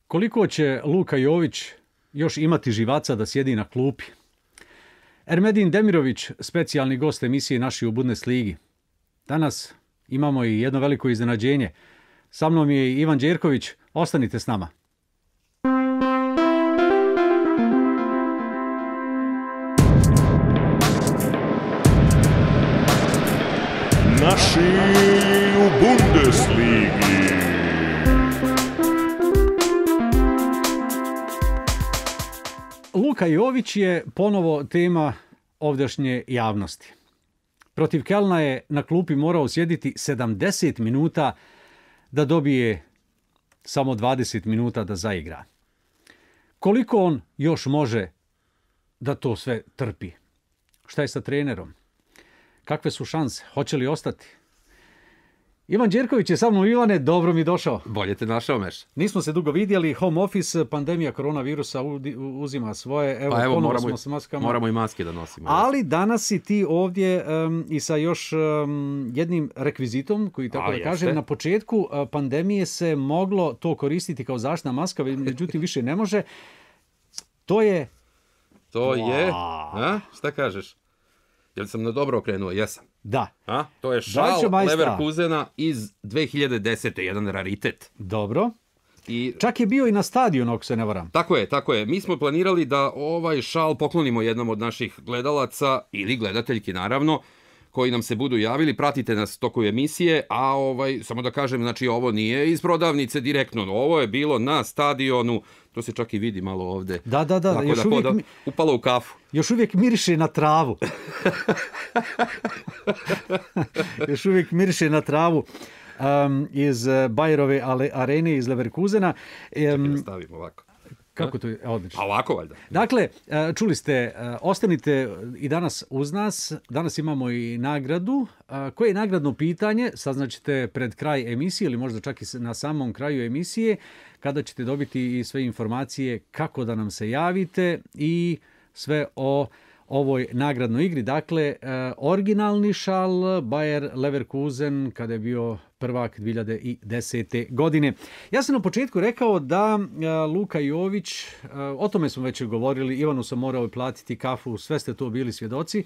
Koliko će Luka Jović još imati živaca da sjedi na klupi? Ermedin Demirović, specijalni gost emisije Naši u Bundesligi. Danas imamo i jedno veliko iznenađenje. Sa mnom je Ivan Đerković. Ostanite s nama. Naši u Bundesligi. Luka Jović je ponovo tema ovdašnje javnosti. Protiv Kelna je na klupi morao sjediti 70 minuta da dobije samo 20 minuta da zaigra. Koliko on još može da to sve trpi? Šta je sa trenerom? Kakve su šanse? Hoće li ostati? Ivan Đerković je sa mnom. Ivane, dobro mi došao. Bolje te našao, Meš. Nismo se dugo vidjeli, home office, pandemija koronavirusa uzima svoje. Evo ponovo smo s maskama. Moramo i maske da nosimo. Ali danas si ti ovdje i sa još jednim rekvizitom, koji tako da kažem, na početku pandemije se moglo to koristiti kao zaštitna maska, međutim više ne može. To je... A? Šta kažeš? Jel sam na dobro okrenuo? Jesam. Da. A? To je šal Leverkusena iz 2010. Jedan raritet. Dobro. Čak je bio i na stadionu, ako se ne varam. Tako je. Mi smo planirali da ovaj šal poklonimo jednom od naših gledalaca ili gledateljki, naravno, koji nam se budu javili. Pratite nas toku emisije, a samo da kažem, znači ovo nije iz prodavnice direktno. Ovo je bilo na stadionu. To se čak i vidi malo ovde. Da. Upalo u kafu. Još uvijek miriše na travu. Iz Bayerove arene, iz Leverkusena. Čekaj da stavim ovako. Kako to je? Odlično. A ovako valjda. Dakle, čuli ste, ostanite i danas uz nas. Danas imamo i nagradu. Koje je nagradno pitanje? Saznaćete pred kraj emisije ili možda čak i na samom kraju emisije, kada ćete dobiti i sve informacije kako da nam se javite i sve o ovoj nagradnoj igri. Dakle, originalni šal Bayer Leverkusen kada je bio prvak 2010. godine. Ja sam na početku rekao da Luka Jović, o tome smo već govorili, Ivanu sam morao platiti kafu, sve ste to bili svjedoci,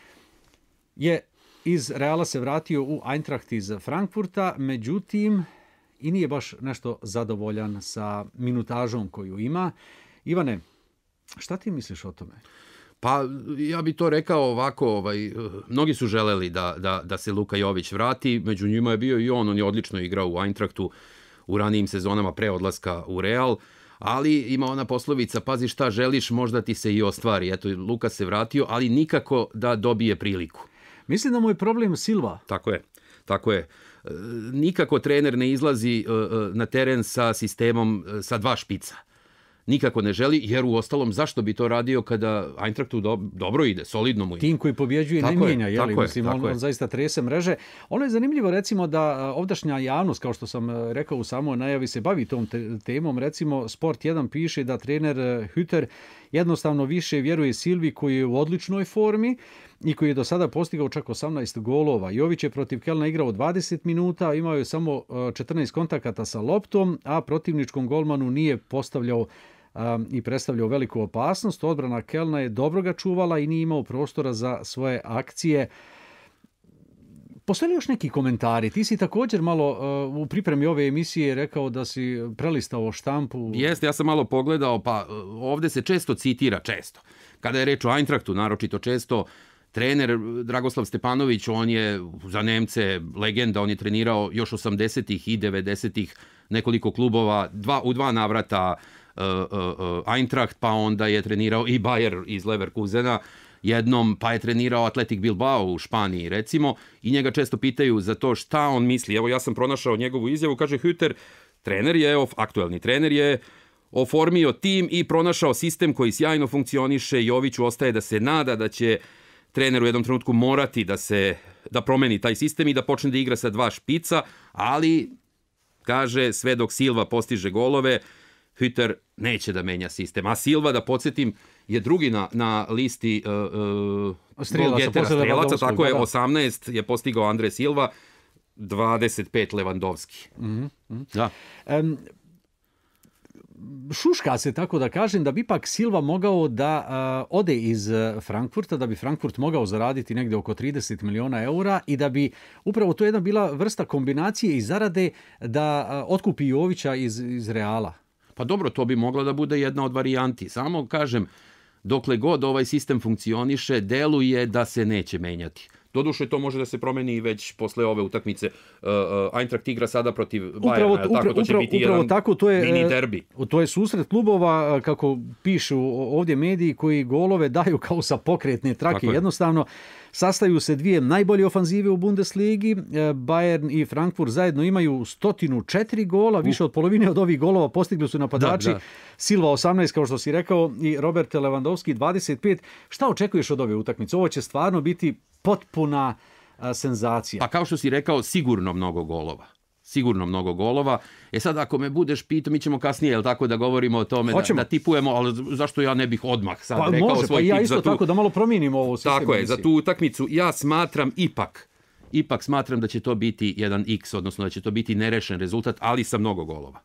je iz Reala se vratio u Eintracht iz Frankfurta, međutim i nije baš nešto zadovoljan sa minutažom koju ima. Ivane, šta ti misliš o tome? Pa ja bih to rekao ovako, mnogi su želeli da se Luka Jović vrati, među njima je bio i on je odlično igrao u Eintrachtu u ranijim sezonama pre odlaska u Real, ali ima ona poslovica, pazi šta želiš, možda ti se i ostvari. Eto, Luka se vratio, ali nikako da dobije priliku. Mislim da mu je problem Silva. Tako je. Nikako trener ne izlazi na teren sa sistemom sa dva špica. Nikako ne želi, jer u ostalom zašto bi to radio kada Eintrachtu dobro ide, solidno mu ide. Tim koji pobjeđuje ne mijenja, on zaista trese mreže. Ono je zanimljivo, recimo, da ovdašnja javnost, kao što sam rekao u samoj najavi, se bavi tom temom. Recimo, Sport 1 piše da trener Hütter jednostavno više vjeruje Silvi koji je u odličnoj formi i koji je do sada postigao čak 18 golova. Jović je protiv Kelna igrao 20 minuta, imao je samo 14 kontakata sa loptom, a protivničkom golmanu nije postavljao i predstavljao veliku opasnost. Odbrana Kelna je dobro ga čuvala i nije imao prostora za svoje akcije. Postoje li još neki komentari? Ti si također malo u pripremi ove emisije rekao da si prelistao štampu. Jeste, ja sam malo pogledao, pa ovde se često citira, kada je reč o Eintrachtu, naročito često, trener Dragoslav Stepanović, on je za Nemce legenda, on je trenirao još 80-ih i 90-ih nekoliko klubova, u dva navrata Eintracht, pa onda je trenirao i Bayer iz Leverkusena jednom, pa je trenirao Athletic Bilbao u Španiji, recimo, i njega često pitaju za to šta on misli. Evo, ja sam pronašao njegovu izjavu, kaže Hütter, aktuelni trener je oformio tim i pronašao sistem koji sjajno funkcioniše. Joviću ostaje da se nada da će trener u jednom trenutku morati da promeni taj sistem i da počne da igra sa dva špica, ali, kaže, sve dok Silva postiže golove, Hütter neće da menja sistem. A Silva, da podsjetim, je drugi na listi strelaca, tako je, 18 je postigao Andre Silva, 25 Lewandowski. Da. šuška se, tako da kažem, da bi ipak Silva mogao da ode iz Frankfurta, da bi Frankfurt mogao zaraditi negdje oko 30 miliona eura i da bi upravo to jedna bila vrsta kombinacije i zarade da otkupi Jovića iz Reala. Pa dobro, to bi mogla da bude jedna od varijanti. Samo kažem, dokle god ovaj sistem funkcioniše, deluje da se neće menjati. Doduše, to može da se promeni već posle ove utakmice. Eintracht igra sada protiv Bayerna, to će biti jedan mini derbi. To je susret klubova, kako pišu ovdje mediji, koji golove daju kao sa pokretne trake. Jednostavno, sastaju se dvije najbolje ofanzive u Bundesligi. Bayern i Frankfurt zajedno imaju 104 gola, više od polovine od ovih golova postigli su napadači. Da. Silva 18, kao što si rekao, i Robert Lewandowski 25. Šta očekuješ od ove utakmice? Ovo će stvarno biti potpuna senzacija. Pa kao što si rekao, sigurno mnogo golova. Sigurno mnogo golova. Sad, ako me budeš pitao, mi ćemo kasnije, jel tako, da govorimo o tome, da tipujemo, ali zašto ja ne bih odmah sad rekao može, svoj tip ja isto za tu... tako da malo promijenimo ovo sistem. Tako je, za tu utakmicu ja smatram ipak smatram da će to biti jedan X, odnosno da će to biti nerešen rezultat, ali sa mnogo golova.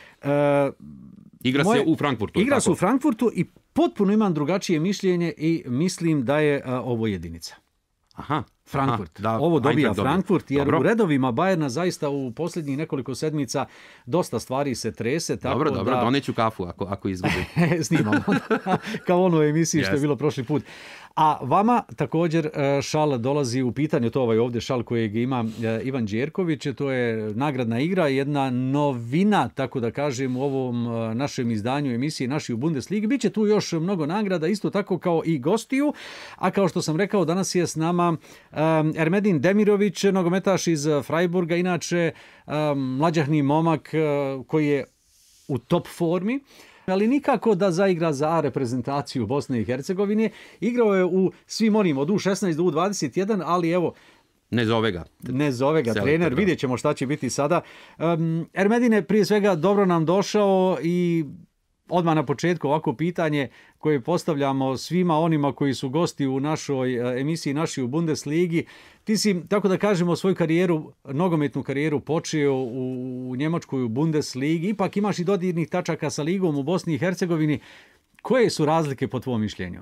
Igra se u Frankfurtu. Igra se u Frankfurtu i potpuno imam drugačije mišljenje i mislim da je ovo jedinica. Aha. Frankfurt. Ovo dobija Frankfurt, jer u redovima Bayerna zaista u posljednjih nekoliko sedmica dosta stvari se trese. Dobro, doneću kafu ako izgubim. Snimamo. Kao ono u emisiji što je bilo prošli put. A vama također šal dolazi u pitanje, to ovaj ovdje šal kojeg ima Ivan Đerković, to je nagradna igra, jedna novina, tako da kažem, u ovom našem izdanju emisije Naši u Bundesligi. Biće tu još mnogo nagrada, isto tako kao i gostiju, a kao što sam rekao, danas je s nama Ermedin Demirović, nogometaš iz Freiburga, inače mlađahni momak koji je u top formi, ali nikako da zaigra za A reprezentaciju Bosne i Hercegovine. Igrao je u svim onim od U16 do U21, ali evo, ne zove ga trener, vidjet ćemo šta će biti sada. Ermedine, prije svega dobro nam došao i odmah na početku ovako pitanje koje postavljamo svima onima koji su gosti u našoj emisiji Naši u Bundesligi. Ti si, tako da kažemo, svoju karijeru, nogometnu karijeru počeo u Njemačkoj u Bundesligi. Ipak imaš i dodirnih tačaka sa ligom u Bosni i Hercegovini. Koje su razlike po tvom mišljenju?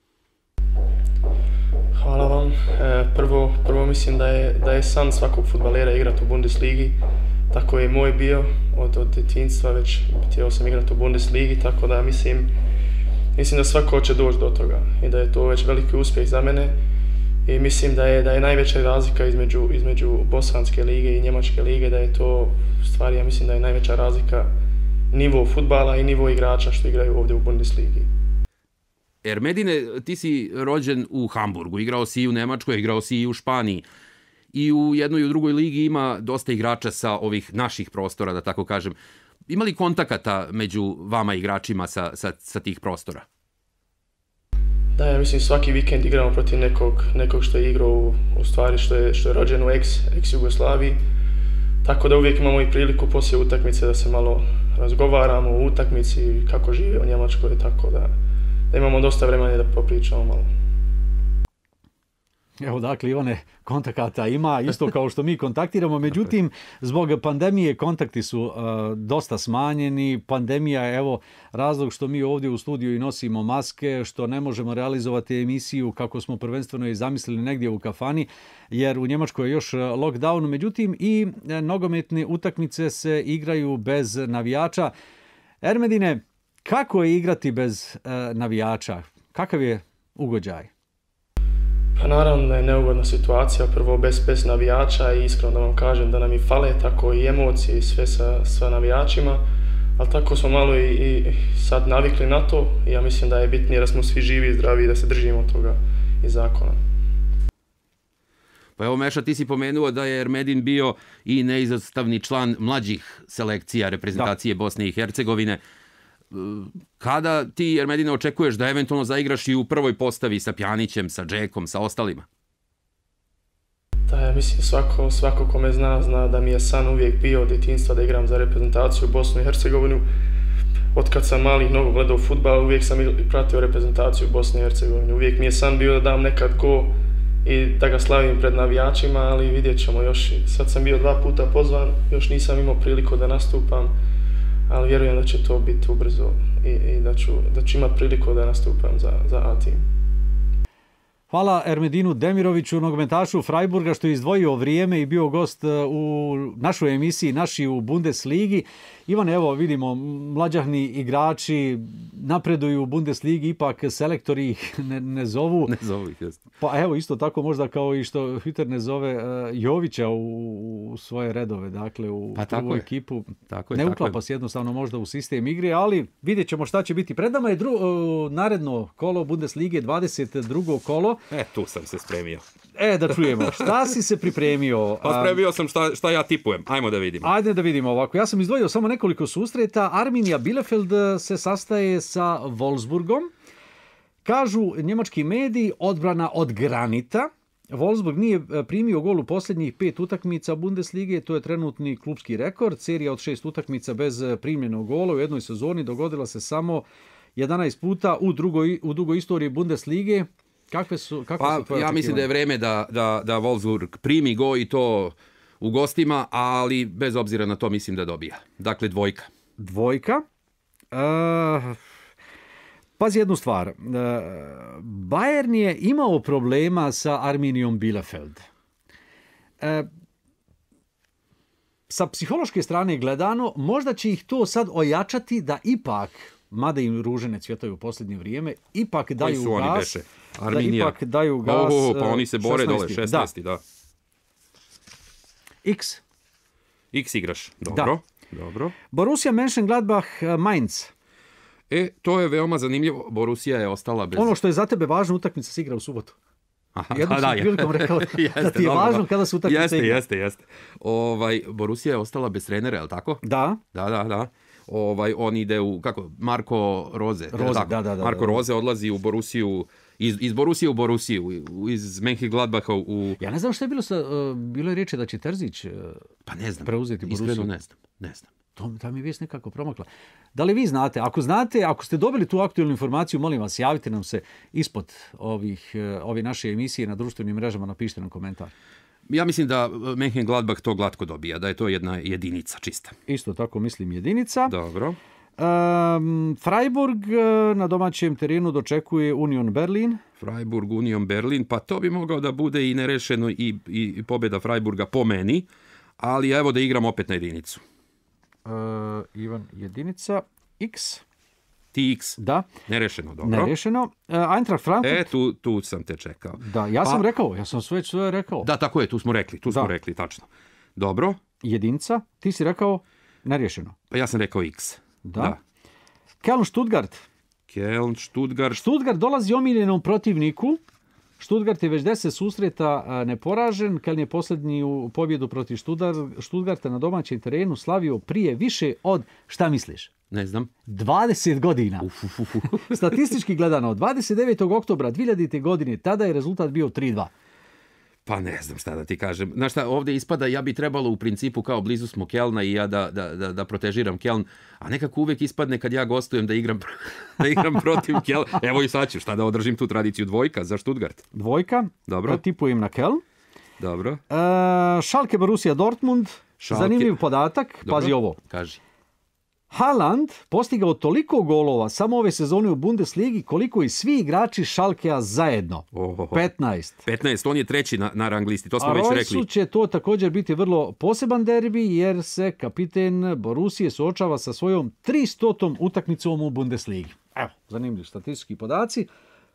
Hvala vam. Prvo mislim da je san svakog fudbalera igrati u Bundesligi. Tako je moj bio od djetinjstva, već htio sam igrati u Bundesligi, tako da mislim da svako hoće doći do toga i da je to već veliki uspjeh za mene i mislim da je najveća razlika između Bosanske lige i Njemačke lige, da je to stvari, ja mislim da je najveća razlika nivo fudbala i nivo igrača što igraju ovdje u Bundesligi. Ermedine, ti si rođen u Hamburgu, igrao si i u Njemačkoj, igrao si i u Španiji. I u jednoj i u drugoj ligi ima dosta igrača sa ovih naših prostora, da tako kažem. Ima li kontakata među vama igračima sa tih prostora? Da, ja mislim svaki vikend igramo protiv nekog što je igrao u stvari što je rođen u ex-Jugoslaviji. Tako da uvijek imamo i priliku poslije utakmice da se malo razgovaramo o utakmici, kako žive u Njemačkoj, tako da imamo dosta vremena da popričamo malo. Evo, dakle, Ivane, kontakata ima, isto kao što mi kontaktiramo, međutim, zbog pandemije kontakti su dosta smanjeni. Pandemija je, evo, razlog što mi ovdje u studiju i nosimo maske, što ne možemo realizovati emisiju kako smo prvenstveno i zamislili negdje u kafani, jer u Njemačkoj je još lockdown, međutim i nogometne utakmice se igraju bez navijača. Ermedine, kako je igrati bez navijača? Kakav je ugođaj? Pa naravno da je neugodna situacija, prvo bez navijača i iskreno da vam kažem da nam i fale tako i emocije i sve sa navijačima, ali tako smo malo i sad navikli na to i ja mislim da je bitnije da smo svi živi i zdravi i da se držimo toga i zakona. Pa evo, Meša, ti si pomenuo da je Ermedin bio i neizostavni član mlađih selekcija reprezentacije Bosne i Hercegovine. Kada ti, Ermedine, očekuješ da eventualno zaigraš i u prvoj postavi sa Pjanićem, sa Džekom, sa ostalima? Da, ja mislim svako ko me zna da mi je san uvijek bio od djetinjstva da igram za reprezentaciju Bosnu i Hercegovinu. Od kad sam malih nogu gledao fudbal, uvijek sam pratio reprezentaciju Bosne i Hercegovine. Uvijek mi je san bio da dam nekad go i da ga slavim pred navijačima, ali vidjet ćemo još. Sad sam bio 2 puta pozvan, još nisam imao priliku da nastupam. ali vjerujem da će to biti ubrzo i da ću imati priliku da nastupam za A tim. Hvala Ermedinu Demiroviću, nogometašu Freiburga, što je izdvojio vrijeme i bio gost u našoj emisiji Naši u Bundesligi. Ivan, evo vidimo, mlađahni igrači napreduju u Bundesligi, ipak selektori ih ne zovu. Ne zovu ih, jeste. Pa evo, isto tako možda kao i što Hütter ne zove Jovića u svoje redove, dakle u prvu ekipu. Ne uklapa se jednostavno možda u sistem igre, ali vidjet ćemo šta će biti. Pred nama je naredno kolo Bundeslige, 22. kolo. Tu sam se spremio. Da čujemo. Šta si se pripremio? Pa spremio sam šta ja tipujem. Ajmo da vidimo. Ajde da vidimo ovako. Ja sam izdvojio samo nekoliko susreta. Arminia Bielefeld se sastaje sa Wolfsburgom. Kažu njemački mediji, odbrana od granita. Wolfsburg nije primio gol u posljednjih 5 utakmica Bundeslige, to je trenutni klubski rekord. Serija od 6 utakmica bez primljenog gola u jednoj sezoni dogodila se samo 11 puta u dugoj istoriji Bundeslige. Kakve su ja mislim da je vreme da Wolfsburg primi go i to u gostima, ali bez obzira na to mislim da dobija. Dakle, dvojka. Pazi jednu stvar. Bayern je imao problema sa Arminiom Bielefeld. Sa psihološke strane gledano, možda će ih to sad ojačati da ipak, mada im ruže ne cvjetaju u posljednje vrijeme, ipak daju su gas. Oni beše? Arminija. Da ipak daju gas. Pa oni se bore 16. dole, 16. Da. X igraš. Dobro. Borussia Mönchengladbach Mainz. To je veoma zanimljivo. Borussia je ostala bez... Ono što je za tebe važno, utakmica se igra u subotu. Jednom sam prilikom rekao da ti je važno kada se utakmica igra. Jeste. Borussia je ostala bez trenera, je li tako? Da. On ide u, Marko Rose. Marko Rose odlazi u Borussiju, iz Borussije u Borussiju, iz Mönchengladbacha u... Ja ne znam što je bilo je riječi da će Terzić preuzeti Borussiju. Iskreno ne znam. To mi je vijest nekako promakla. Da li vi znate? Ako ste dobili tu aktualnu informaciju, molim vas, javite nam se ispod ove naše emisije na društvenim mrežama, napišite nam komentar. Ja mislim da Mönchengladbach to glatko dobija, da je to jedna jedinica čista. Isto tako mislim jedinica. Dobro. Freiburg na domaćem terenu dočekuje Union Berlin. Freiburg, Union Berlin, pa to bi mogao da bude i nerešeno i pobjeda Freiburga po meni, ali evo da igram opet na jedinicu. Ivan, jedinica. X. Ti X. Da. Nerešeno, dobro. Nerešeno. Eintracht Frankfurt. Tu sam te čekao. Da, ja sam rekao, ja sam sve rekao. Da, tako je, tu smo rekli, tačno. Dobro. Jedinica. Ti si rekao nerešeno. Pa ja sam rekao X. Da. Köln Stuttgart. Stuttgart dolazi omiljenom protivniku. Stuttgart je već 10 susreta neporažen. Köln je posljednju pobjedu protiv Stuttgarta na domaćem terenu slavio prije više od, šta misliš? Ne znam. 20 godina. Statistički gledano, 29. oktobra 2000. godine, tada je rezultat bio 3-2. Pa ne znam šta da ti kažem. Znaš šta, ovdje ispada, ja bi trebalo u principu kao blizu smo Kelna i ja da protežiram Keln, a nekako uvijek ispadne kad ja gostujem da igram protiv Kelna. Evo i sad ću, šta da održim tu tradiciju, dvojka za Stuttgart. Dvojka, dobro. Tipujem na Keln. Dobro. Schalke Borussia Dortmund, zanimljiv podatak, dobro. Pazi ovo. Kaži. Haaland postigao toliko golova samo ove sezone u Bundesligi koliko i svi igrači Schalkea zajedno. 15. On je treći na rang listi, to smo već rekli. A će to također biti vrlo poseban derbi jer se kapiten Borussije suočava sa svojom 300. utakmicom u Bundesligi. Evo, zanimljivi statistički podaci.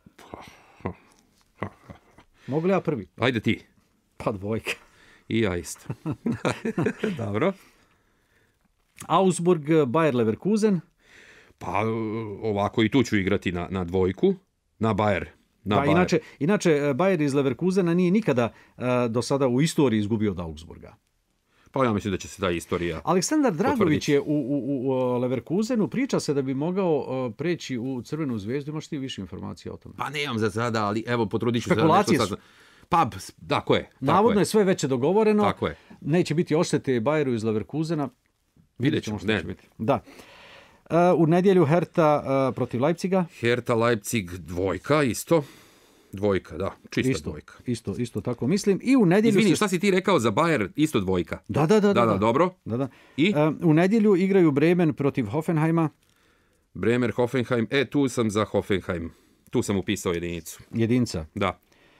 Mogu li ja prvi? Ajde ti. Pa dvojka. I ja isto. Dobro. Augsburg, Bayer Leverkusen. Pa ovako i tu ću igrati na dvojku, na Bayer. Inače, Bayer iz Leverkusena nije nikada do sada u istoriji izgubio od Augsburga. Pa ja mislim da će se ta istorija Aleksandar Dragović je u Leverkusenu, priča se da bi mogao preći u Crvenu zvezdu. Imaš ti više informacija o tome? Pa nemam za sada, ali evo potrudit ću se. Spekulacije su. Pa, tako je. Navodno je sve već dogovoreno. Tako je. Neće biti odštete Bayeru iz Leverkusena. Vidjet ćemo što će biti. Da. U nedjelju Hertha protiv Leipziga. Hertha Leipzig dvojka isto. Dvojka, da, čista dvojka. Isto tako mislim. I u nedjelju... Izvini, šta si ti rekao za Bayer, isto dvojka? Da, dobro. Da. I? U nedjelju igraju Bremen protiv Hoffenheima. Bremer, Hoffenheim, tu sam za Hoffenheim. Tu sam upisao jedinicu. Jedinca. Da.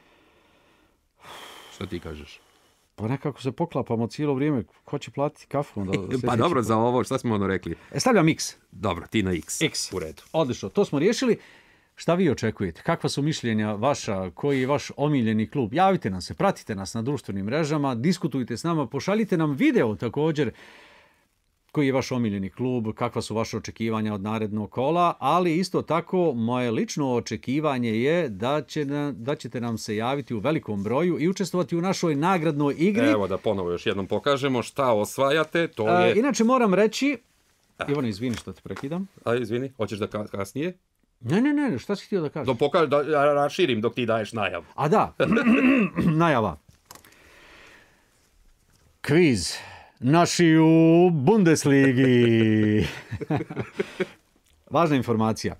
Šta ti kažeš? Pa nekako se poklapamo cijelo vrijeme. Ko će platiti kafu? Onda Pa dobro, za ovo, šta smo rekli? Stavljam X. Dobro, ti na X. X. U redu. Odlično, to smo riješili. Šta vi očekujete? Kakva su mišljenja vaša? Koji je vaš omiljeni klub? Javite nam se, pratite nas na društvenim mrežama, diskutujte s nama, pošaljite nam video također. Koji je vaš omiljeni klub, kakva su vaše očekivanja od narednog kola, ali isto tako moje lično očekivanje je da ćete nam se javiti u velikom broju i učestvovati u našoj nagradnoj igri. Evo da ponovo još jednom pokažemo šta osvajate, to je... Inače moram reći, Ivane, izvini što te prekidam. Izvini, hoćeš da kasnije? Ne, šta si htio da kažeš? Da raširim dok ti daješ najavu. A da, najava. Kviz. Naši u Bundesligi. Važna informacija.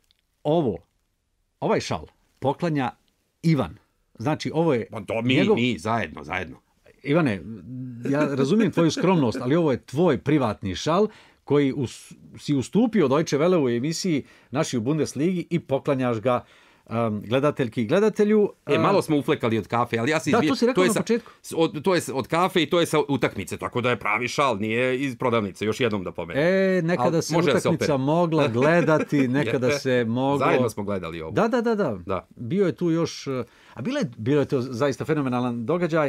Ovaj šal poklanja Ivan. Znači, ovo je... Pa to mi, zajedno. Ivane, ja razumijem tvoju skromnost, ali ovo je tvoj privatni šal koji si ustupio Deutsche Welle u emisiji Naši u Bundesligi i poklanjaš ga gledateljki i gledatelju. Malo smo uflekali od kafe, ali ja se to si rekao na početku. To je od kafe i to je sa utakmice, tako da je pravi šal, nije iz prodavnice, još jednom da pomenem. Nekada se utakmica mogla gledati, nekada se moglo... Zajedno smo gledali ovo. Da. Bio je tu još... A bilo je to zaista fenomenalan događaj.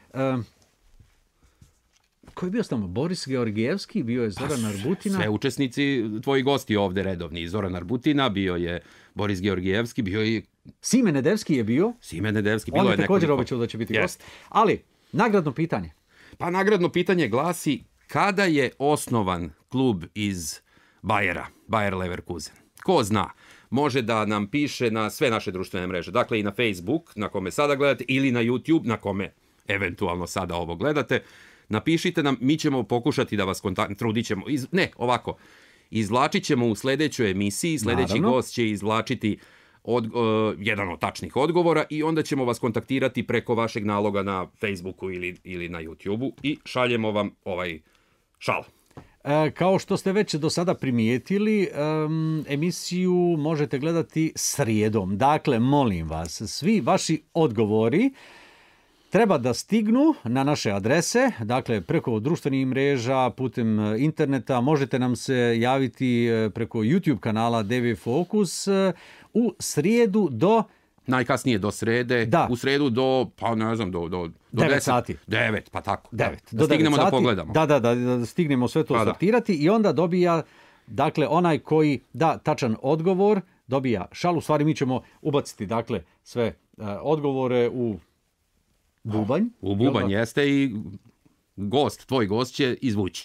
Ko je bio s nama? Boris Georgijevski, bio je Zoran Arbutina. Sve učesnici, tvoji gosti ovde redovni. Zoran Arbutina, bio je Boris Georgijevski, bio je... Sime Nedevski je bio. Bilo je nekoliko. On je također obećao da će biti gost. Ali, nagradno pitanje. Pa nagradno pitanje glasi, kada je osnovan klub iz Bayera, Bayer Leverkusen? Ko zna? Može da nam piše na sve naše društvene mreže. Dakle, i na Facebook, na kome sada gledate, ili na YouTube, na kome eventualno sada ovo gledate. Napišite nam, mi ćemo pokušati da vas trudit ćemo. Izvlačit ćemo u sljedećoj emisiji, sljedeći gost će izvlačiti jedan od tačnih odgovora i onda ćemo vas kontaktirati preko vašeg naloga na Facebooku ili na YouTubeu i šaljemo vam ovaj šal. Kao što ste već do sada primijetili, emisiju možete gledati srijedom. Dakle, molim vas, svi vaši odgovori treba da stignu na naše adrese, dakle preko društvenih mreža, putem interneta, možete nam se javiti preko YouTube kanala DV Focus u srijedu do... Najkasnije do srede, u sredu do, pa ne znam, do 9 sati. 9, pa tako. 9. Da stignemo da pogledamo. Da stignemo sve to sortirati i onda dobija, dakle, onaj koji da tačan odgovor, dobija šal. U stvari mi ćemo ubaciti, dakle, sve odgovore u bubanj. U bubanj jeste i tvoj gost će izvući.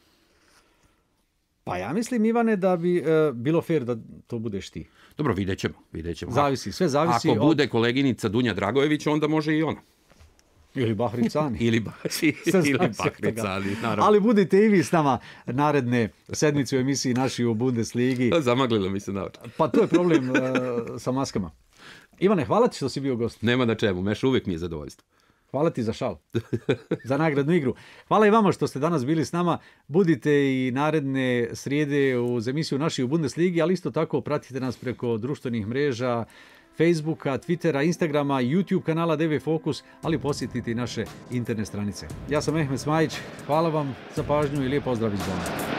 Pa ja mislim, Ivane, da bi bilo fair da to budeš ti. Dobro, vidjet ćemo. Sve zavisi. Ako bude koleginica Dunja Dragojević, onda može i ona. Ili Bahricani. ili Bahricani, naravno. Ali budite i vi s nama naredne sedmice u emisiji Naši u Bundesligi. Zamaglilo mi se na oči. Pa to je problem sa maskama. Ivane, hvala ti što si bio gost. Nema na čemu, Meš, uvijek mi je zadovoljstvo. Hvala ti za šal, za nagradnu igru. Hvala i vama što ste danas bili s nama. Budite i naredne srijede uz emisiju Naši u Bundesligi, ali isto tako pratite nas preko društvenih mreža, Facebooka, Twittera, Instagrama, YouTube kanala DV Focus, ali posjetite i naše internet stranice. Ja sam Mehmet Smajić, hvala vam za pažnju i lijep pozdrav iz Bona.